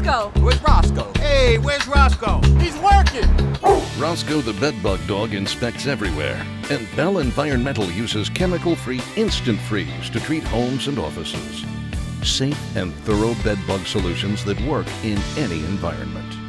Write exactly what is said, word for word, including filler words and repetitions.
Roscoe? Where's Roscoe? Hey, where's Roscoe? He's working! Roscoe the bedbug dog inspects everywhere, and Bell Environmental uses chemical-free instant freeze to treat homes and offices. Safe and thorough bedbug solutions that work in any environment.